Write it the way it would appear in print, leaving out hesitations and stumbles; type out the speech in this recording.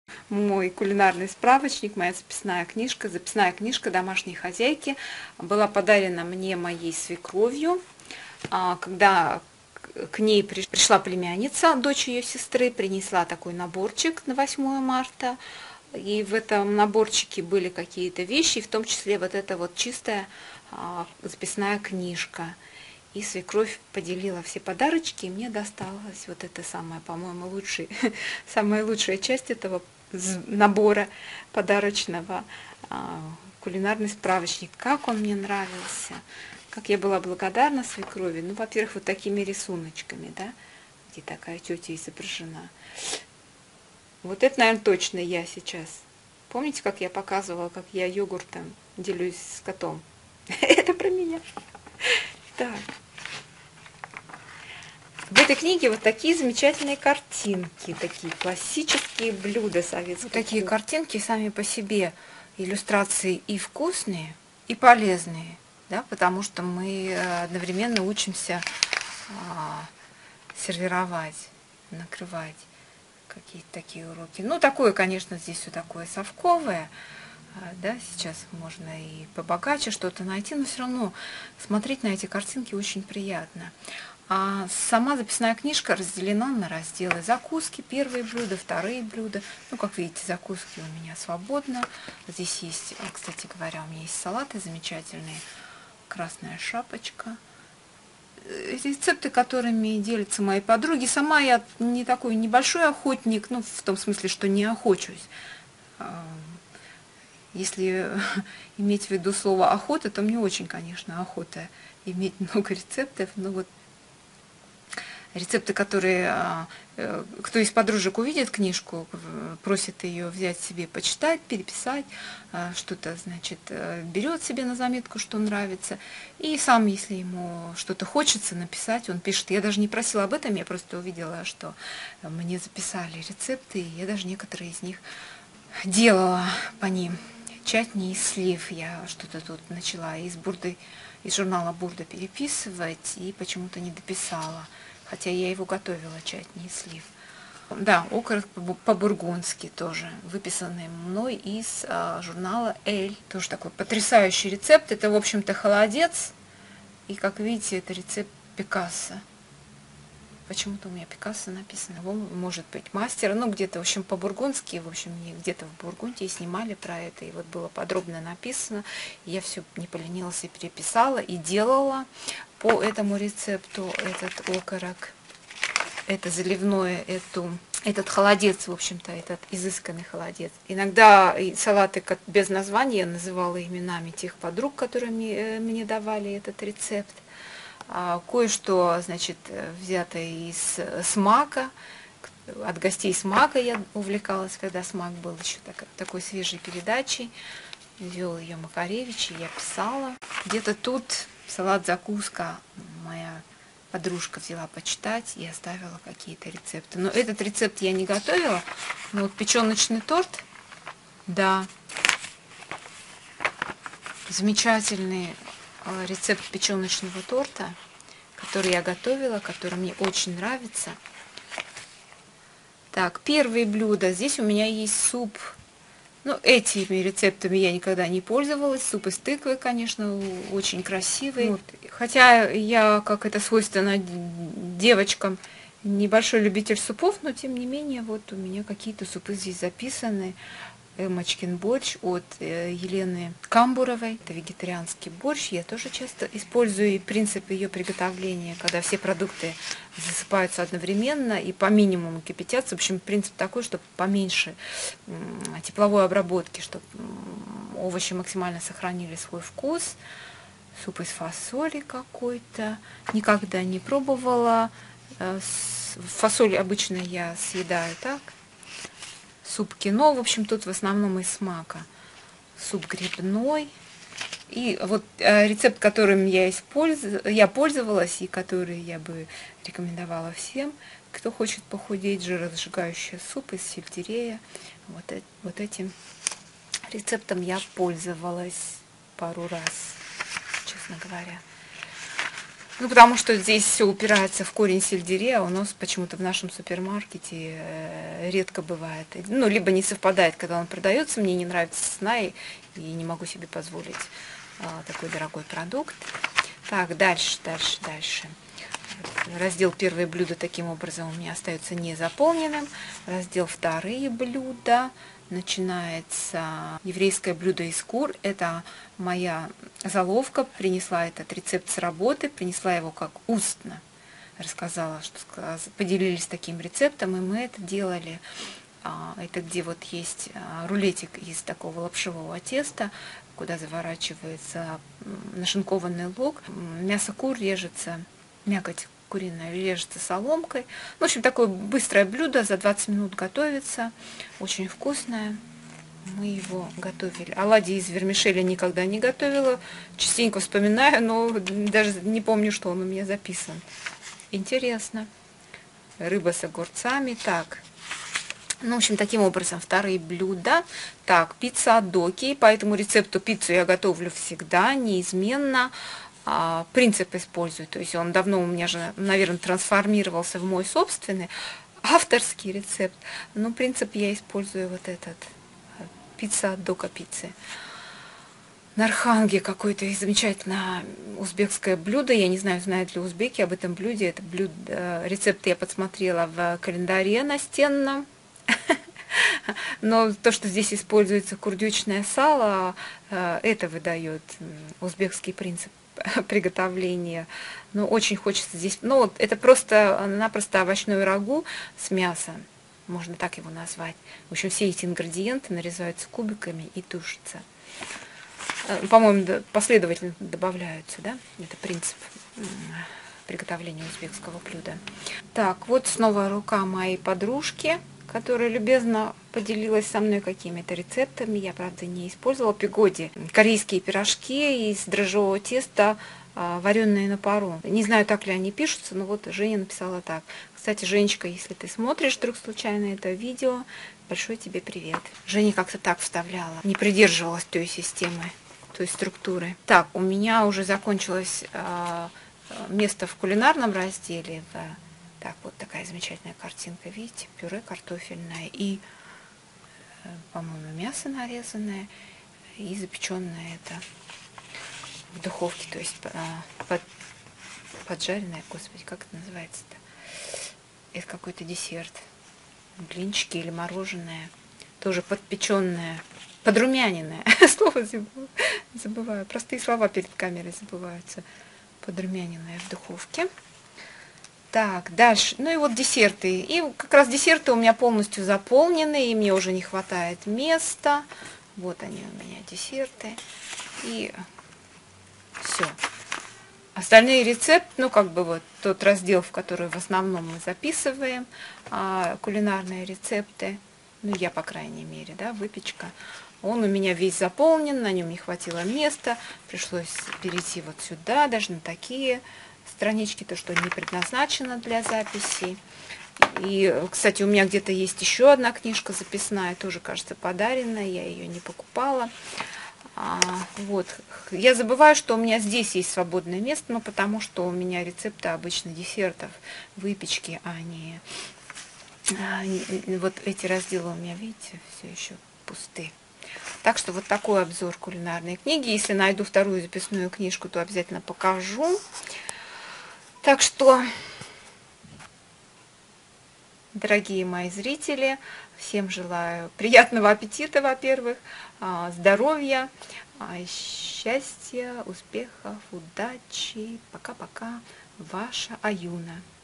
Мой кулинарный справочник, моя записная книжка домашней хозяйки была подарена мне моей свекровью, когда к ней пришла племянница, дочь ее сестры, принесла такой наборчик на 8 марта. И в этом наборчике были какие-то вещи, в том числе вот эта вот чистая записная книжка. И свекровь поделила все подарочки, и мне досталась вот эта самая, по-моему, самая лучшая часть этого набора подарочного, кулинарный справочник. Как он мне нравился, как я была благодарна свекрови. Ну, во-первых, вот такими рисуночками, да, где такая тетя изображена. Вот это, наверное, точно я сейчас. Помните, как я показывала, как я йогуртом делюсь с котом? Это про меня. Так. В этой книге вот такие замечательные картинки, такие классические блюда советские. Вот такие картинки сами по себе, иллюстрации и вкусные, и полезные, да, потому что мы одновременно учимся сервировать, накрывать какие-то такие уроки. Ну, такое, конечно, здесь все такое совковое, да, сейчас можно и побогаче что-то найти, но все равно смотреть на эти картинки очень приятно. А сама записная книжка разделена на разделы: закуски, первые блюда, вторые блюда. Ну, как видите, закуски у меня свободно. Здесь есть, кстати говоря, у меня есть салаты замечательные, красная шапочка. Рецепты, которыми делятся мои подруги. Сама я не такой небольшой охотник, ну, в том смысле, что не охочусь. Если иметь в виду слово охота, то мне очень, конечно, охота иметь много рецептов. Но вот рецепты, которые кто из подружек увидит книжку, просит ее взять себе, почитать, переписать, что-то, значит, берет себе на заметку, что нравится. И сам, если ему что-то хочется написать, он пишет. Я даже не просила об этом, я просто увидела, что мне записали рецепты, и я даже некоторые из них делала по ним. Чатни из слив я что-то тут начала из журнала Бурда переписывать и почему-то не дописала. Хотя я его готовила, чатни из слив. Да, окорок по-бургундски тоже, выписанный мной из журнала «Эль». Тоже такой потрясающий рецепт. Это, в общем-то, холодец. И, как видите, это рецепт Пикассо. Почему-то у меня Пикассо написано. Может быть, мастер. Ну, где-то, в общем, по-бургундски. В общем, где-то в Бургундии снимали про это. И вот было подробно написано. Я все не поленилась и переписала. И делала по этому рецепту этот окорок. Это заливное, этот холодец, в общем-то, этот изысканный холодец. Иногда и салаты без названия я называла именами тех подруг, которые мне давали этот рецепт. Кое-что, значит, взято из смака. От гостей смака я увлекалась, когда смак был еще такой свежей передачей. Вел ее Макаревич, и я писала. Где-то тут салат-закуска моя подружка взяла почитать и оставила какие-то рецепты. Но этот рецепт я не готовила. Но вот печеночный торт, да, замечательный рецепт печеночного торта, который я готовила, который мне очень нравится. Так, первые блюда. Здесь у меня есть суп. Ну, этими рецептами я никогда не пользовалась. Суп из тыквы, конечно, очень красивый. Вот. Хотя я, как это свойственно девочкам, небольшой любитель супов, но тем не менее, вот у меня какие-то супы здесь записаны. Эммочкин борщ от Елены Камбуровой. Это вегетарианский борщ. Я тоже часто использую и принцип ее приготовления, когда все продукты засыпаются одновременно и по минимуму кипятятся. В общем, принцип такой, чтобы поменьше тепловой обработки, чтобы овощи максимально сохранили свой вкус. Суп из фасоли какой-то. Никогда не пробовала. Фасоль обычно я съедаю так. Суп кино, в общем, тут в основном из смака. Суп грибной. И вот рецепт, которым я пользовалась и который я бы рекомендовала всем, кто хочет похудеть: жиросжигающий суп из сельдерея. Вот этим рецептом я пользовалась пару раз, честно говоря. Ну, потому что здесь все упирается в корень сельдерея, а у нас почему-то в нашем супермаркете редко бывает. Ну, либо не совпадает, когда он продается, мне не нравится цена, и не могу себе позволить такой дорогой продукт. Так, дальше. Раздел «Первые блюда» таким образом у меня остается незаполненным. Раздел «Вторые блюда». Начинается еврейское блюдо из кур. Это моя заловка. Принесла этот рецепт с работы, принесла его как устно. Рассказала, что поделились таким рецептом, и мы это делали. Это где вот есть рулетик из такого лапшевого теста, куда заворачивается нашинкованный лук. Мясо кур режется, мякоть куриная режется соломкой. В общем, такое быстрое блюдо, за 20 минут готовится, очень вкусное. Мы его готовили. Оладьи из вермишели никогда не готовила, частенько вспоминаю, но даже не помню, что он у меня записан. Интересно. Рыба с огурцами. Так. Ну, в общем, таким образом, вторые блюда. Так, пицца от Доки. По этому рецепту пиццу я готовлю всегда, неизменно. Принцип использую. То есть он давно у меня же, наверное, трансформировался в мой собственный авторский рецепт. Но принцип я использую вот этот. Пицца от Дока пиццы. Нарханги какое-то замечательное узбекское блюдо. Я не знаю, знают ли узбеки об этом блюде. Это блюдо, рецепт я подсмотрела в календаре настенном. Но то, что здесь используется курдючное сало, это выдает узбекский принцип приготовления. Но очень хочется здесь... Ну, это просто-напросто овощной рагу с мясом. Можно так его назвать. В общем, все эти ингредиенты нарезаются кубиками и тушатся. По-моему, последовательно добавляются, да? Это принцип приготовления узбекского блюда. Так, вот снова рука моей подружки, которая любезно поделилась со мной какими-то рецептами. Я, правда, не использовала пигоди. Корейские пирожки из дрожжевого теста, вареные на пару. Не знаю, так ли они пишутся, но вот Женя написала так. Кстати, Женечка, если ты смотришь вдруг случайно это видео, большой тебе привет. Женя как-то так вставляла, не придерживалась той системы, той структуры. Так, у меня уже закончилось место в кулинарном разделе. Так, вот такая замечательная картинка, видите, пюре картофельное и, по-моему, мясо нарезанное и запеченное это в духовке, то есть поджаренное, господи, как это называется-то? Это какой-то десерт, блинчики или мороженое, тоже подпеченное, подрумяненное, слово забываю, простые слова перед камерой забываются, подрумяненное в духовке. Так, дальше. Ну и вот десерты. И как раз десерты у меня полностью заполнены, и мне уже не хватает места. Вот они у меня, десерты. И все. Остальные рецепты, ну как бы вот тот раздел, в который в основном мы записываем кулинарные рецепты, ну я по крайней мере, да, выпечка, он у меня весь заполнен, на нем не хватило места, пришлось перейти вот сюда, даже на такие странички, то, что не предназначено для записи. И, кстати, у меня где-то есть еще одна книжка записная, тоже, кажется, подаренная, я ее не покупала. Вот. Я забываю, что у меня здесь есть свободное место, но потому что у меня рецепты обычно десертов, выпечки, а не... Вот эти разделы у меня, видите, все еще пусты. Так что вот такой обзор кулинарной книги. Если найду вторую записную книжку, то обязательно покажу. Так что, дорогие мои зрители, всем желаю приятного аппетита, во-первых, здоровья, счастья, успехов, удачи. Пока-пока. Ваша Аюна.